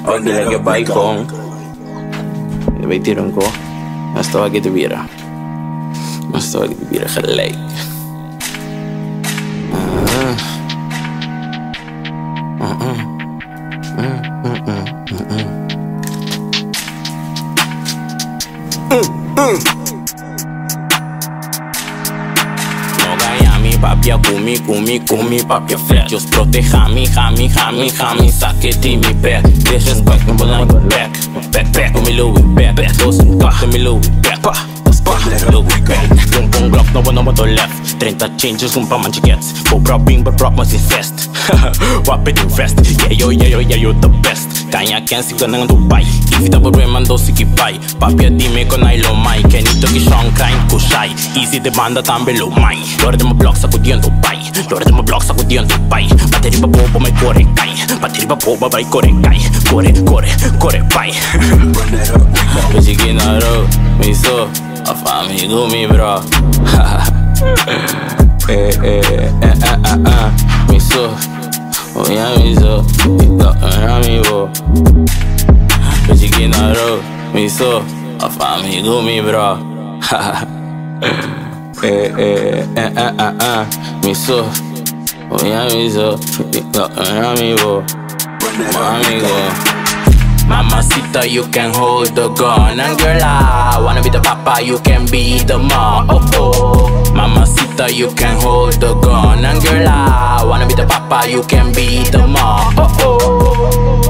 Pagdala ka baikong Iba'y tirong ko Mas tawag ito bira Kalay Papia kumi, papia flat Just proteja mi, saque ti mi back Deixa spike no balang back Com mi Louis back Dos cartas mi Louis back Louis back Pum Glock no one to left 30 changes pa man gets Go bing but prop mas infest Wap it invest Yeah you're the best Kanya kensi ka nang Dubai Ifita pa breman do si kipay Papia dime ko na ilomay Kenito ki strong crime kushai Easy demanda tambe lomay Lora de mo blocks ako diyan Dubai Bateri pa boba may kore kay Bateri pa boba may kore kay Kore pai Sige na ro Miso Amigo mi bro Miso miso amigo Sige na ro Miso Amigo mi bro Miso miso amigo Mamacita, you can hold the gun And girl, I wanna be the papa, you can be the mom Mamacita, you can hold the gun And girl, I wanna be the papa, you can be the mom